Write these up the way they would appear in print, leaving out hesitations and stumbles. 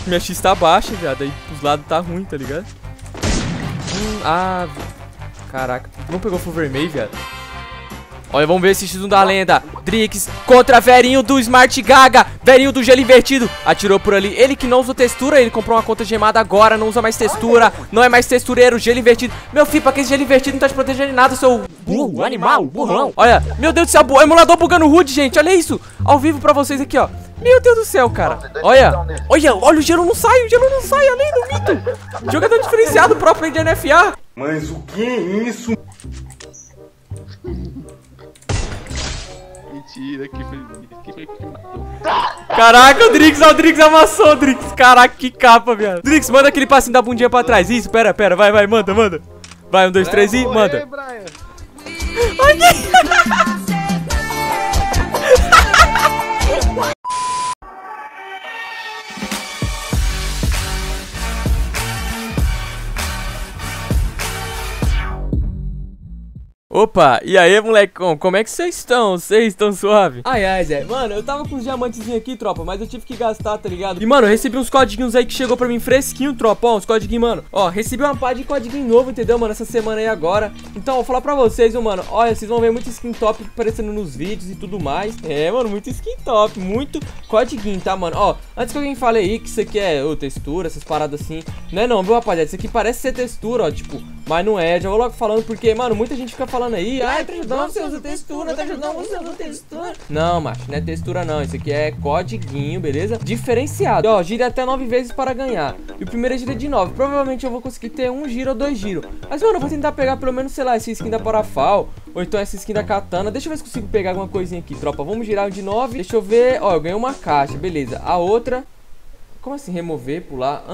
Minha X tá baixa, viado. Aí pros lados tá ruim, tá ligado? Caraca. Não pegou full vermelho, viado. Olha, vamos ver esse X1 da lenda. Drix contra Verinho do Smart Gaga. Verinho do gelo invertido. Atirou por ali. Ele que não usa textura. Ele comprou uma conta gemada agora. Não usa mais textura. Não é mais textureiro. Gelo invertido. Meu filho, pra que esse gelo invertido não tá te protegendo de nada, seu burro, animal, burrão. Olha, meu Deus do céu. Emulador bugando HUD, gente. Olha isso. Ao vivo pra vocês aqui, ó. Meu Deus do céu, cara. Olha, o gelo não sai. O gelo não sai, além do mito. Jogador diferenciado próprio aí de NFA. Mas o que é isso? Mentira, que foi que matou. Caraca, o Drix amassou o Drix. Caraca, que capa, viado. Drix, manda aquele passinho da bundinha pra trás. Isso, pera, vai, manda. Vai, 1, 2, 3 e manda. Opa, e aí, molecão, como é que vocês estão? Vocês estão suave? Ai, Zé, mano, eu tava com os diamantezinhos aqui, tropa, mas eu tive que gastar, tá ligado? E, mano, eu recebi uns codiguinhos aí que chegou pra mim fresquinho, tropa, ó, uns codiguinhos, mano. Ó, recebi uma pá de codiguinho novo, entendeu, mano, essa semana aí agora. Então, vou falar pra vocês, mano, olha, vocês vão ver muito skin top aparecendo nos vídeos e tudo mais. É, mano, muito skin top, muito codiguinho, tá, mano? Ó, antes que alguém fale aí que isso aqui é textura, essas paradas assim, não é não, viu, rapaziada? Isso aqui parece ser textura, ó, tipo, mas não é. Já vou logo falando porque, mano, muita gente fica falando aí, Tajudão, você usa textura, Tajudão, você usa textura. Não, macho, não é textura não, isso aqui é codiguinho, beleza? Diferenciado, ó, gira até 9 vezes para ganhar. E o primeiro é gira de 9, provavelmente eu vou conseguir ter 1 giro ou 2 giros. Mas, mano, eu vou tentar pegar pelo menos, sei lá, essa skin da Parafal, ou então essa skin da Katana. Deixa eu ver se consigo pegar alguma coisinha aqui, tropa. Vamos girar de 9, deixa eu ver, ó, eu ganhei uma caixa, beleza. A outra, como assim, remover, pular,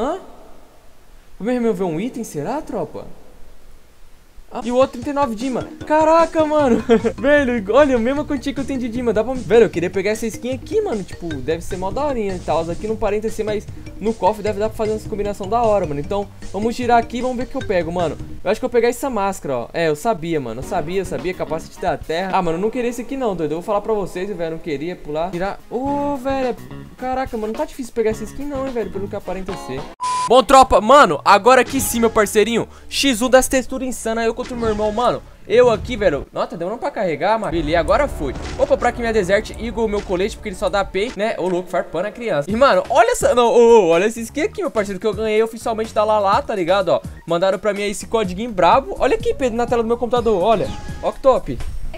Vou remover um item, será, tropa? E o outro 39 Dima. Caraca, mano. Velho, olha, a mesma quantia que eu tenho de Dima. Dá pra... Velho, eu queria pegar essa skin aqui, mano. Tipo, deve ser mó daorinha e tal. Aqui no parênteses, mas no cofre deve dar pra fazer essa combinação da hora, mano. Então, vamos girar aqui e vamos ver o que eu pego, mano. Eu acho que eu vou pegar essa máscara, ó. É, eu sabia, mano. Eu sabia. Capacete da terra. Ah, mano, eu não queria esse aqui não, doido. Eu vou falar pra vocês, velho. Não queria pular. Tirar. Ô, velho. Caraca, mano. Não tá difícil pegar essa skin não, hein, velho. Pelo que aparenta ser. Bom, tropa, mano, agora aqui sim, meu parceirinho. X1 das texturas insanas, eu contra o meu irmão, mano. Eu aqui, velho. Nossa, deu não pra carregar, mano. Beleza, agora foi. Opa, pra que minha desert, igual o meu colete, porque ele só dá pay, né? Ô, louco, farpando a criança. E, mano, olha essa... Não, olha esse skin aqui, meu parceiro, que eu ganhei oficialmente da Lala, tá ligado, ó? Mandaram pra mim aí esse código brabo. Olha aqui, Pedro, na tela do meu computador, olha. Ó que top.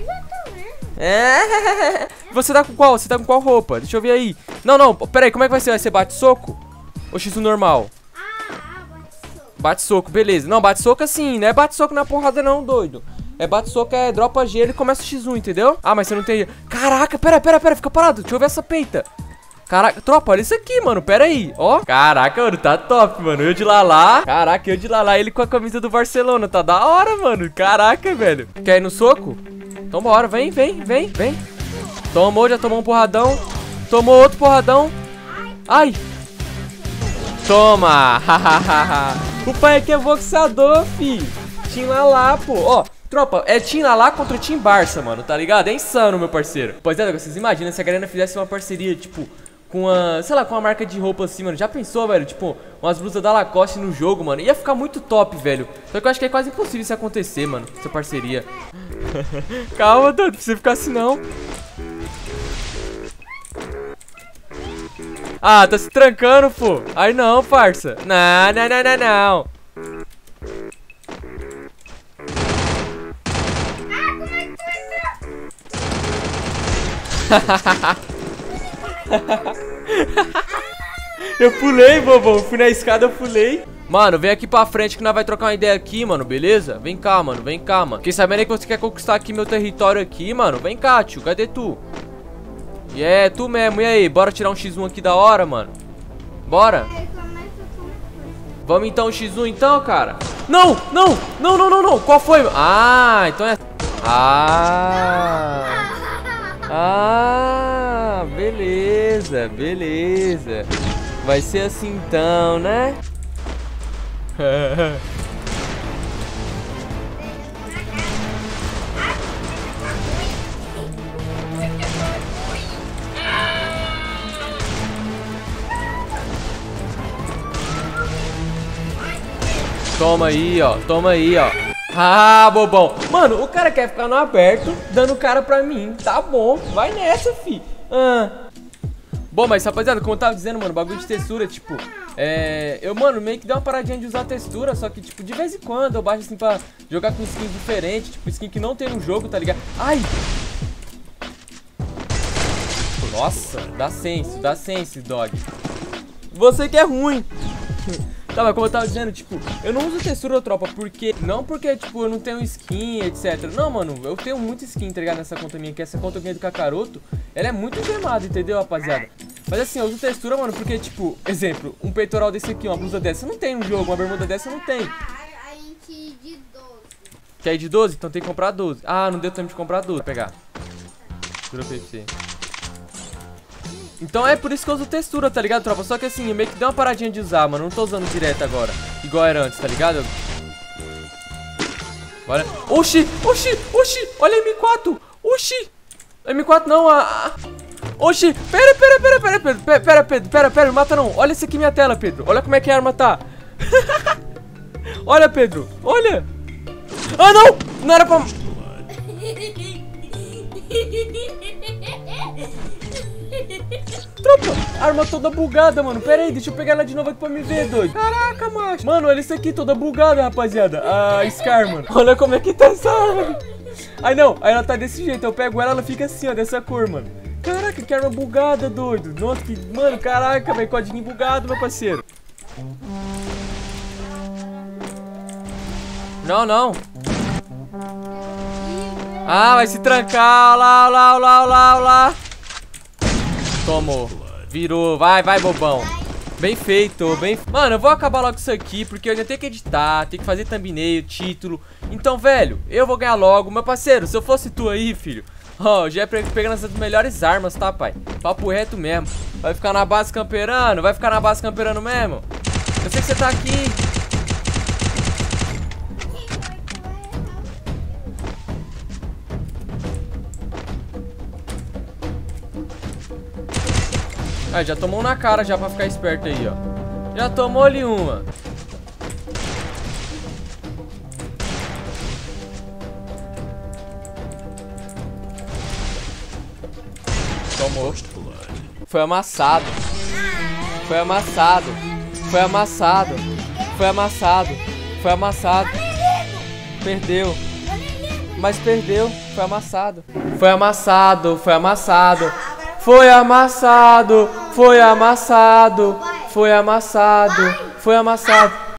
É. Você tá com qual? Você tá com qual roupa? Deixa eu ver aí. Não, pera aí, como é que vai ser? Vai ser bate-soco? Ou X1 normal? Bate-soco, beleza. Não, bate-soco assim, não é bate-soco na porrada não, doido. É bate-soco, é dropa gelo e começa o X1, entendeu? Ah, mas você não tem... Caraca, pera, fica parado. Deixa eu ver essa peita. Caraca, tropa, olha isso aqui, mano, pera aí. Ó, caraca, mano, tá top, mano. Eu de Lala. Caraca, eu de Lala, ele com a camisa do Barcelona. Tá da hora, mano. Caraca, velho. Quer ir no soco? Então bora, vem. Tomou, já tomou um porradão. Tomou outro porradão. Ai. Toma. O pai aqui é boxeador, fi. Team Lala, pô. Ó, tropa, é Team Lala contra Team Barça, mano, tá ligado? É insano, meu parceiro. Rapaziada, vocês imaginam se a galera fizesse uma parceria, tipo, com a, sei lá, com uma marca de roupa assim, mano. Já pensou, velho? Tipo, umas blusas da Lacoste no jogo, mano. Ia ficar muito top, velho. Só que eu acho que é quase impossível isso acontecer, mano. Essa parceria. Calma, doido, não precisa ficar assim, não. Ah, tá se trancando, pô. Aí não, parça. Não. Eu pulei, bobão. Fui na escada, eu pulei. Mano, vem aqui pra frente que nós vai trocar uma ideia aqui, mano, beleza? Vem cá, mano. Fiquei sabendo aí que você quer conquistar aqui meu território aqui, mano. Vem cá, tio. Cadê tu? É, tu mesmo, e aí? Bora tirar um X1 aqui da hora, mano? Bora? Vamos então, X1 então, cara? Não! Qual foi? Ah, então é... beleza. Vai ser assim então, né? Toma aí, ó. Toma aí, ó. Ah, bobão. Mano, o cara quer ficar no aberto, dando cara pra mim. Tá bom, vai nessa, fi. Bom, mas rapaziada, como eu tava dizendo, mano, bagulho de textura, tipo, eu, mano, meio que dei uma paradinha de usar textura, só que, tipo, de vez em quando eu baixo assim pra jogar com skin diferente, tipo, skin que não tem no jogo, tá ligado? Ai! Nossa, dá sense, dog. Você que é ruim. Tá, mas como eu tava dizendo, tipo, eu não uso textura, tropa, porque... Não porque, tipo, eu não tenho skin, etc. Não, mano, eu tenho muita skin, tá ligado, nessa conta minha, que essa conta eu ganhei do Kakaroto. Ela é muito gemada, entendeu, rapaziada? Mas assim, eu uso textura, mano, porque, tipo, exemplo, um peitoral desse aqui, uma blusa dessa, não tem no jogo, uma bermuda dessa não tem. A gente de 12. Quer ir de 12? Então tem que comprar 12. Ah, não deu tempo de comprar 12. Vou pegar. Dropei pra você. Então é por isso que eu uso textura, tá ligado, tropa? Só que assim, eu meio que dei uma paradinha de usar, mano. Não tô usando direto agora, igual era antes, tá ligado? Bora. Oxi, olha a M4. Oxi. M4 não, Oxi, pera, Pedro, me mata não. Olha isso aqui minha tela, Pedro. Olha como é que a arma tá. Olha, Pedro, olha. Ah, não, não era pra... Tropa, arma toda bugada, mano. Pera aí, deixa eu pegar ela de novo aqui pra me ver, doido. Caraca, macho. Mano, olha isso aqui, toda bugada, rapaziada. A Scar, mano. Olha como é que tá essa arma. Aí não, aí ela tá desse jeito. Eu pego ela fica assim, ó, dessa cor, mano. Caraca, que arma bugada, doido. Nossa, que... Mano, caraca, velho, codinho bugado, meu parceiro. Não. Ah, vai se trancar. Lá. Tomou. Virou. Vai, bobão. Bem feito, bem... Mano, eu vou acabar logo com isso aqui, porque eu ainda tenho que editar, tenho que fazer thumbnail, título. Então, velho, eu vou ganhar logo. Meu parceiro, se eu fosse tu aí, filho, ó, já ia pegando essas melhores armas, tá, pai? Papo reto mesmo. Vai ficar na base camperando? Vai ficar na base camperando mesmo? Eu sei que você tá aqui. Ah, já tomou um na cara já pra ficar esperto aí, ó. Já tomou ali uma. Tomou. Foi amassado. Perdeu. Mas perdeu. Foi amassado. Foi amassado.